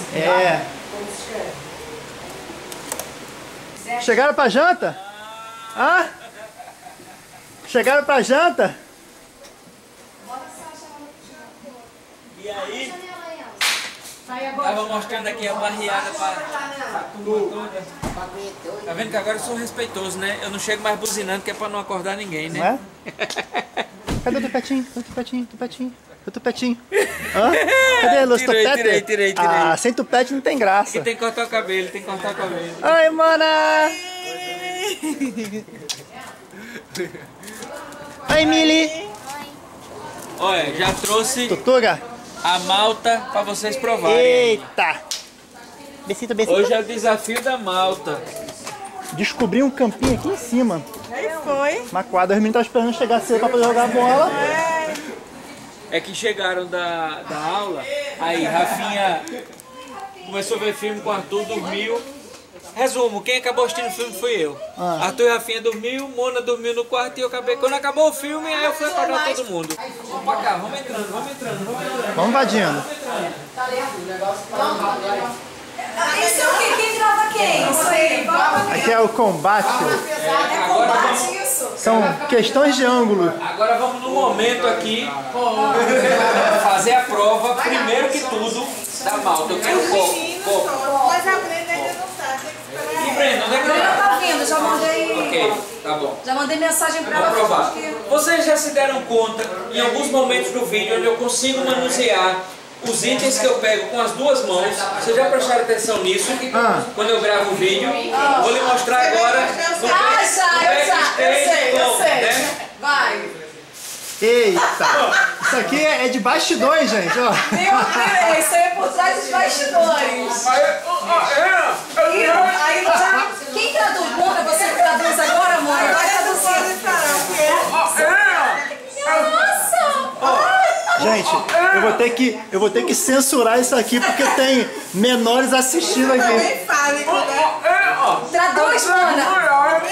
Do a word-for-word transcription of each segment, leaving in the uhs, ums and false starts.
É. Chegaram pra janta? Hã? Chegaram pra janta? E aí? Tava mostrando aqui a barriada para a turma toda. Tá vendo que agora eu sou respeitoso, né? Eu não chego mais buzinando, que é pra não acordar ninguém, né? Não é? Cadê o tupetinho? Cadê o tupetinho? Tupetinho? O tupetinho? Hã? Cadê os Tirei, tupete? tirei, tirei, tirei. Ah, sem tupete não tem graça. Aqui tem que cortar o cabelo, tem que cortar o cabelo. Oi, mana! Oi, Mili! Olha, já trouxe Tutuga? a malta pra vocês provarem. Eita! Besito, besito. Hoje é o desafio da malta. Descobri um campinho aqui em cima. Aí foi. Uma quadra, os meninos estão esperando chegar cedo pra poder jogar a bola. É que chegaram da, da aula, aí Rafinha começou a ver filme com o Arthur, dormiu. Resumo, quem acabou assistindo o filme fui eu. Ah. Arthur e Rafinha dormiu, Mona dormiu no quarto e eu acabei. Quando acabou o filme, aí eu fui acordar todo mundo. Vamos pra cá, vamos entrando, vamos entrando, vamos entrando. Vamos invadindo. Isso é o quê? Quem grava quem? Isso aí. Aqui é o combate. É, agora, vamos, Isso. São questões de ângulo. agora vamos no momento aqui fazer a prova, primeiro que tudo, da malta. Eu quero o copo. copo. Mas a Brenda ainda não tá. Tem que esperar. E Brenda, onde é que Ela tá? tá vindo, já mandei. Ok, tá bom. Já mandei mensagem pra Vamos ela. provar. que- Vocês já se deram conta, em alguns momentos do vídeo, onde eu consigo manusear os itens que eu pego com as duas mãos. Vocês já prestaram atenção nisso? Ah. Quando eu gravo o vídeo. Vou lhe mostrar agora. no Ah, back- já, no eu já, eu backstage, sei, eu bom, sei. né? Vai. Eita! Isso aqui é de bastidores, gente, ó. Meu Deus, isso aí é por trás dos bastidores. Ih, aí já. Quem traduz? Mona, você que traduz agora, Mona? Vai traduzir. Nossa! Gente, eu vou ter que, eu vou ter que censurar isso aqui porque tem menores assistindo aqui. Também fale, né? Traduz, Mona.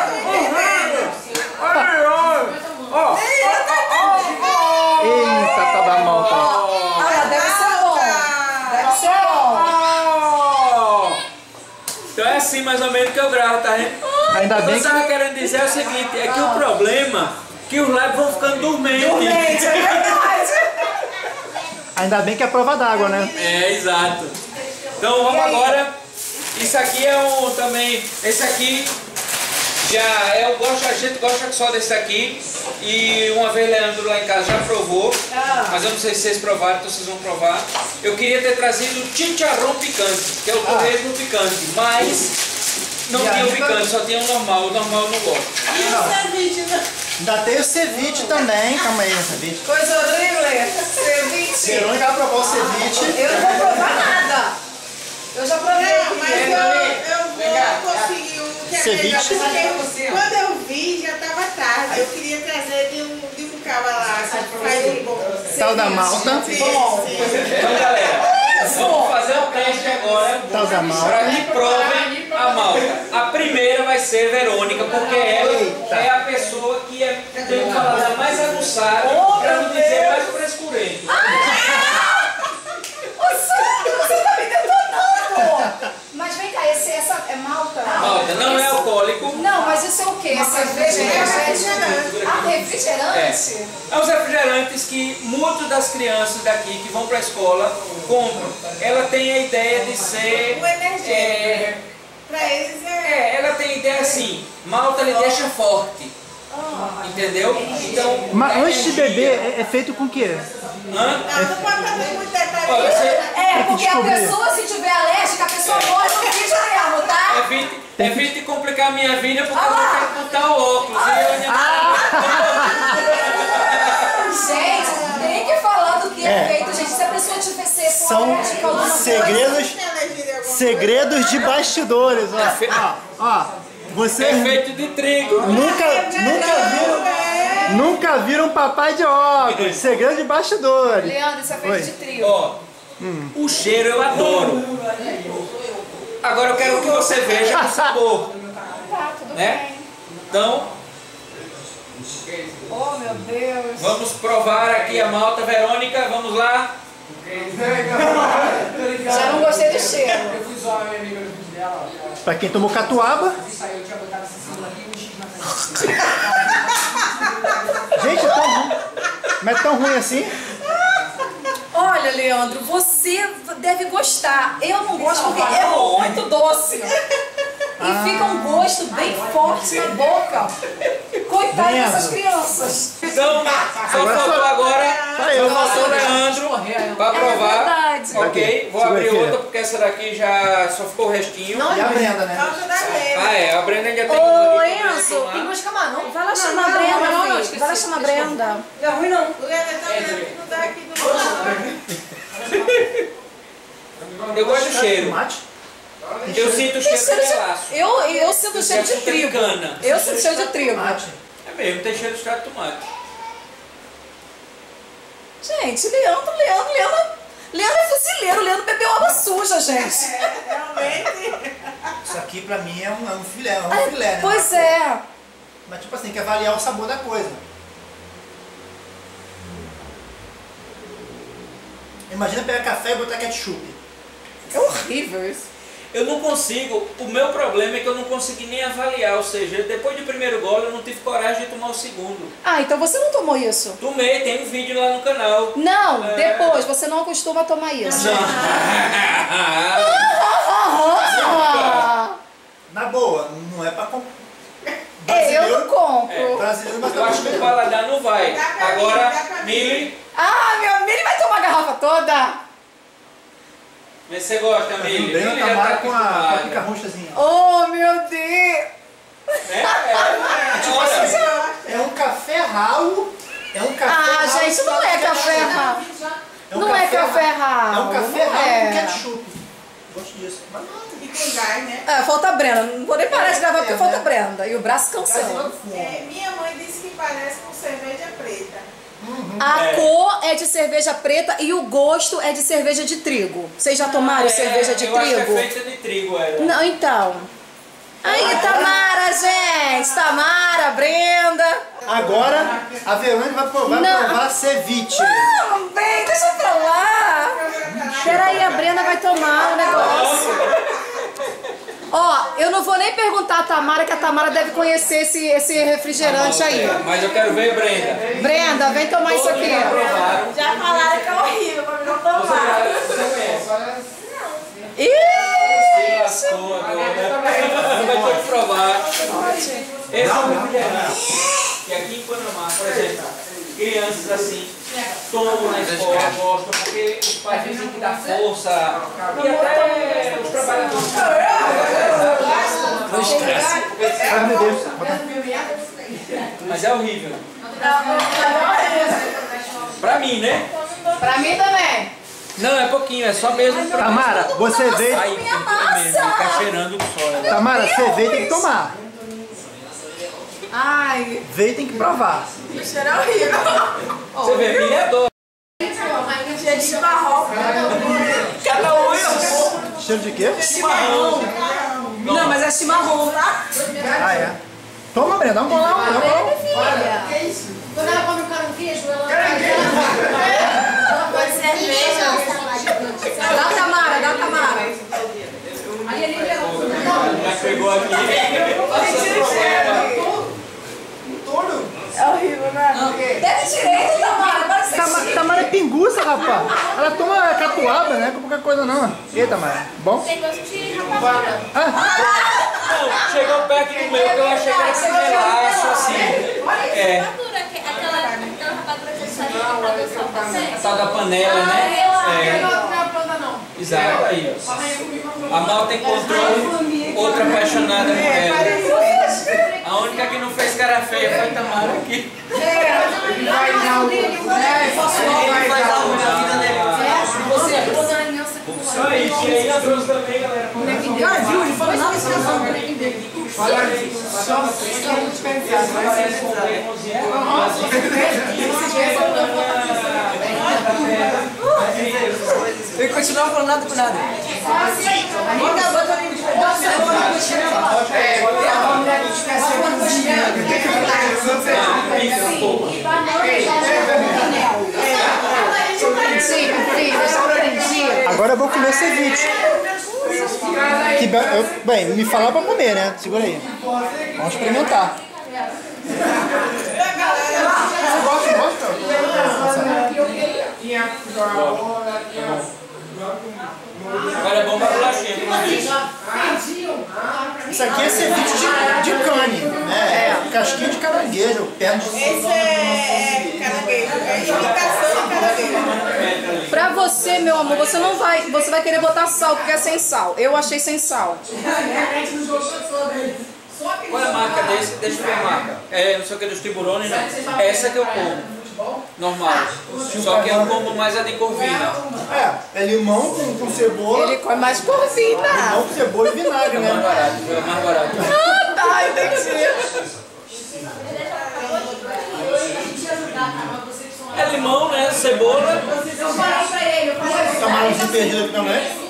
Eita, tá da mão, tá? Ah, deve ser bom. Deve ser bom. Então é assim mais ou menos que eu gravo, tá vendo? Ainda O que bem eu que, estava querendo dizer é o seguinte, é que o problema é que os lives vão ficando dormentes. Gente, é verdade. ainda bem que é prova d'água, né? É, exato. Então vamos agora. Isso aqui é um também. Esse aqui já é, eu gosto, a gente gosta só desse aqui. E uma vez Leandro lá em casa já provou. Mas eu não sei se vocês provaram, então vocês vão provar. Eu queria ter trazido o chicharrão picante, que é o torresmo picante, mas não E tinha o ainda- picante, só tinha o normal. O normal eu não gosto. E o ceviche, né? Ainda tem o ceviche também. Calma aí, ceviche. Coisa horrível. Ceviche. Verônica vai provar o ceviche. Eu não vou provar nada. Eu já provei. Não, mas eu, eu vou conseguir um que é Ceviche. melhor, porque quando eu vi já estava tarde. Eu queria trazer de um, de um cava lá, que faz um bom. Tal da malta. Bom. Então galera, vamos fazer o teste agora. Tal da malta. Para que provem a malta. A primeira vai ser Verônica, porque ela é a pessoa que é, tem o paladar mais aguçado, para não dizer mais frescurento. Ô, Sandro, você tá me detonando. Mas vem cá, esse, essa é malta? Malta não é alcoólico, Não, mas isso é o quê? Cerveja? É refrigerante. Ah, refrigerante? é os refrigerantes que muitas das crianças daqui que vão para a escola compram. Ela tem a ideia de ser... O energético. é, Pra eles é. é, ela tem a ideia assim, malta lhe deixa forte. Entendeu? Então, Mas a antes de energia- beber, é, é feito com o quê? Hã? Ah, não pode fazer muito detalhe. Olha, você É, porque a descobrir. pessoa, se tiver alérgica, a pessoa morre no vídeo mesmo, tá? evite, evite complicar a minha vida porque eu não quero botar o óculos. E eu ainda- Gente, tem que falar do que é, É. feito, gente. Se a pessoa tiver ser São alérgica a alguma coisa... segredos, Tem alergia de alguma segredos de bastidores, ó. Ó, ó. Você É feito de trigo. nunca, nunca viram, nunca viram papai de óculos. Segredo de bastidores. Leandro, isso é feito Oi. de trio. Ó, o cheiro eu adoro. Agora eu quero que você veja o sabor. Tá, tudo Né? bem. Então, Oh, meu Deus. vamos provar aqui a malta. Verônica, vamos lá. Já não gostei do cheiro. Eu fui zoar a minha amiga no vídeo dela. Pra quem tomou catuaba. Isso aí, eu tinha botado essa símbolo aqui e um X na frente. Gente, é tão ruim. Mas é tão ruim assim? Olha, Leandro, você deve gostar. Eu não gosto porque é muito doce. E fica um gosto bem forte na boca. Coitado Leandro. dessas crianças. Então, só faltou agora, Só eu. só faltou o Leandro pra provar. verdade. Ok, vou Segura abrir aqui. outra porque essa daqui já só ficou o restinho. E a Brenda, né? Falta da Brenda. Ah, é, a Brenda ainda tem Ô, ali pra Enzo, tomar. tem gosto de camarão. Vai lá chamar não, a Brenda, não, não, filho. esqueci, Vai lá chamar a Brenda. Não é ruim, não. O Leandro é tão grande que não dá aqui do lado. Eu gosto do cheiro. Tomate? Eu sinto o Tem cheiro cheiro do de... melaço. Eu, eu sinto Eu cheiro de sinto cheiro de trigo. cana. Eu sinto cheiro de trigo. Tomate. É mesmo, tem cheiro de extrato de tomate. Gente, Leandro, Leandro, Leandro... Leandro é fuzileiro. Leandro bebeu água suja, gente. Realmente. Isso aqui pra mim é um, é um filé, é um Ai, filé, né? pois é. Mas tipo assim, tem que avaliar o sabor da coisa. Imagina pegar café e botar ketchup. É horrível isso. Eu não consigo, o meu problema é que eu não consegui nem avaliar, ou seja, depois do primeiro gole eu não tive coragem de tomar o segundo. Ah, então você não tomou isso? Tomei, tem um vídeo lá no canal. Não, É. depois. Você não costuma tomar isso. Ah, Na boa, não é pra comprar. é, eu não compro. Brasileiro, mas Eu tá acho que o comendo. paladar não vai. Dá pra mim, Agora, dá pra mim. Mili, Ah, meu amigo, ele vai tomar a garrafa toda. vê se você gosta, Tá Mili. vendo? Brenda Mili já Tamara tá com a, com a acostumada. pica roxazinha. Oh, meu Deus. É, é, Tipo olha, assim, é um café ralo. É um café Ah, ralo gente, não só é com café ketchup. ralo. É um Não é café ralo. É um café não ralo é. com ketchup. Gosto disso. Mas não. E com gás, né? É, falta a Brenda. Não vou nem parar de gravar porque falta a Brenda. E o braço Casinha cansando. do fumo. É, minha mãe disse que parece com cerveja preta. A É. cor é de cerveja preta e o gosto é de cerveja de trigo. Vocês já tomaram é, cerveja de eu acho que trigo? é feita de trigo, ela. Não, então. Aí, Tamara, gente. Tamara, Brenda. Agora, a Verônica vai provar, Não. provar ceviche. Não, bem, deixa pra lá. Peraí, a Brenda vai tomar o negócio. Ó, eu não vou nem perguntar a Tamara, que a Tamara deve conhecer esse, esse refrigerante aí. Mas eu quero ver Brenda. Brenda, vem tomar isso aqui. Já provaram. Já falaram que é horrível, pra mim não Você tomar. já você conhece. Se Ih, lascou agora. Vai ter que provar. Esse é o refrigerante. Que aqui em Panamá, por exemplo, crianças assim tomam na escola, gostam, porque os pais dizem que dá força. E até os trabalhadores. Ai, meu Deus. Mas é horrível. Pra mim, né? pra mim também. Não, é pouquinho, é só mesmo pra Tamara, você veio. Aí, minha é mesmo, massa. fica cheirando o sol. Tamara, você veio tem que tomar. Ai, Veio tem que provar. O cheiro é horrível. Você vê, Mili adora. Cheiro de chimarrão. Cada um é Cheiro de quê? chimarrão. Não, mas é chimarrão, tá? Ah, é. Toma, Brenda, dá um bolão. Dá um bolão. Filha. Quando ela come um caranguejo, ela ela pode cerveja. Dá a Tamara, dá a Tamara. Já pegou aqui. É horrível, né? Deve direito, Tamara. Parece Tama- Tamara é pinguça, rapaz. Ela toma catuaba, né? Com qualquer coisa não. E aí, Tamara? Bom? Tem gosto de rapadura. Ah, Não, chegou perto do meu que eu achei que era esse melaço assim. É, Rapadura, que- aquela, aquela rapadura que sai pra adoçar o café. a tal da panela, né? É. Exato, aí. A Malta encontrou outra apaixonada por ela. A única que não fez cara feia foi a Tamara aqui. Só isso, e aí as duas também, galera. Ele continua falando nada com nada. Sim, filho, eu já aprendi. Agora eu vou comer ceviche. Que, be- eu, bem, me falar pra comer, né? Segura aí. Vamos experimentar. Você gosta, gosta? Agora é bom pra bolachinha, como diz. Isso aqui é ceviche de, de cane, né? É. Casquinha de caranguejo, perna de... Esse é, é caranguejo, é imitação de caranguejo. Pra você, meu amor, você não vai, você vai querer botar sal porque é sem sal. Eu achei sem sal. Qual é a marca desse? Deixa eu ver a marca. É, não sei o que, dos tiburones, não. Essa que eu como. Normal. Só que eu como mais a de corvina. É, é limão com, com cebola. Ele come mais corvina. Limão com cebola e vinagre, É mais né? barato, é mais barato. Ah, tá, entendi. É limão, né? Cebola. Camarãozinho perdido aqui também.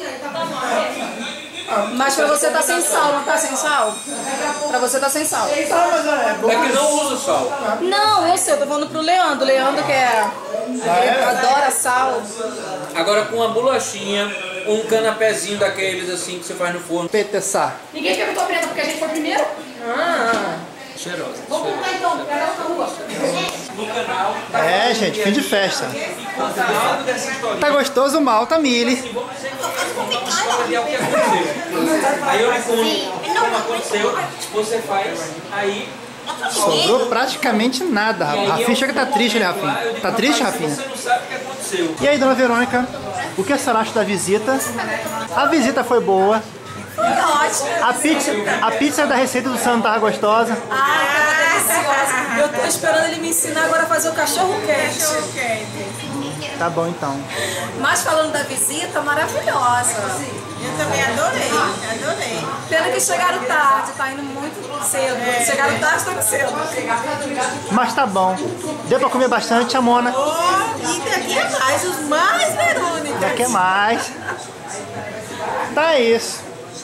Mas pra você tá sem sal, não tá sem sal? Pra você tá sem sal. Tá, mas é bom. É que não usa sal. Não, eu sei, eu tô falando pro Leandro. Leandro que é, ele adora sal. Agora com uma bolachinha, um canapézinho daqueles assim que você faz no forno. Peteçar. Ninguém perguntou preta porque a gente foi primeiro? Ah. Cheirosa. Vamos contar então, cada um na rua. No canal. É, gente, fim de festa. Contando dessa historinha. Tá gostoso o mal, Tamile. Vamos dizer que vocês contar uma história de algo que aconteceu. Aí eu lhe conto como aconteceu, você faz, aí... Sobrou praticamente nada, e aí Rafinha. Rafinha chega que tá triste, né, eu lá, eu Rafinha? digo, Tá triste, rapaz, Rafinha? Você não sabe o que aconteceu. E aí, dona Verônica, o que a senhora acha da visita? A visita foi boa. Foi ótimo. A pizza, a pizza da receita do Sandro tava gostosa. Ai, tava deliciosa. Eu tô esperando ele me ensinar agora a fazer o cachorro quente. Tá bom, então. Mas falando da visita, maravilhosa. Eu também adorei, adorei. Pena que chegaram tarde, tá indo muito cedo. Chegaram tarde, tá cedo. Mas tá bom. Deu pra comer bastante, Amona. Oh, e daqui a mais, os mais Verônicas. Já quer mais. Tá isso.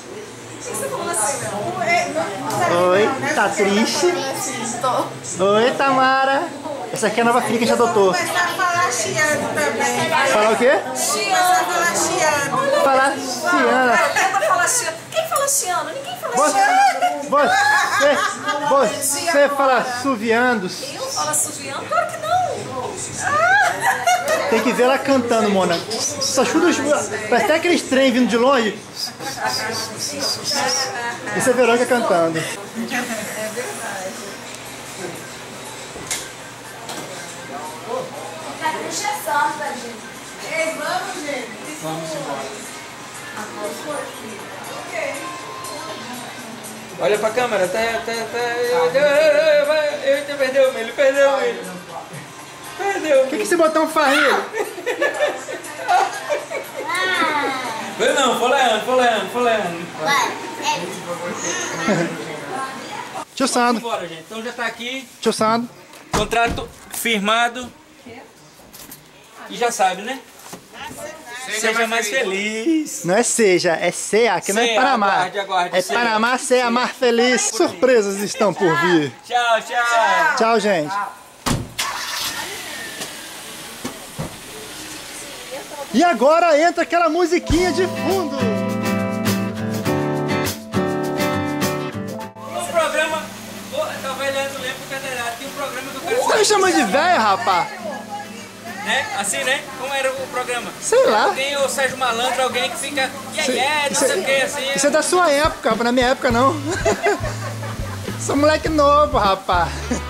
Oi, tá triste? Oi, Tamara. Essa aqui é a nova filha que a gente adotou. Vou começar a falar chiando também. Falar o quê? Começar a falar chiando. Falar Ciana. Quem fala chiano? Quem fala chiano? Ninguém fala Você, chiano. você, você fala suviandos. Eu falo assoviando? Claro que não. Tem que ver ela cantando, Mona. Só chuta os... Parece até aqueles trem vindo de longe. Isso é Verônica cantando. É verdade. Tá puxando, tadinho. Ei, vamos, gente. Vamos embora. Olha pra câmera, até, até, até, ele perdeu, ele perdeu, ele perdeu. O que, que esse botão faz aí? Vem não, folheando, folheando, folheando. Vai. Tio Sandro, Bora, gente, então já tá aqui, tio Sandro. contrato firmado. E já sabe, né? Seja mais feliz. Não é seja, é C A, que não é Seja, Panamá. aguarde, aguarde, É seja. Panamá, C A, Mar Feliz. Surpresas estão por vir. Tchau, tchau. Tchau, gente. E agora entra aquela musiquinha de fundo. Um programa, oh, talvez Leandro lembre do Catedrático, tem um programa que eu quero Você me chama de velho, rapaz? né? Assim, né? Como era o programa? Sei lá. Alguém, o Sérgio Malandro, alguém que fica, e aí, é, não Isso sei o que, assim. Isso é da sua época, na minha época não. Sou moleque novo, rapaz.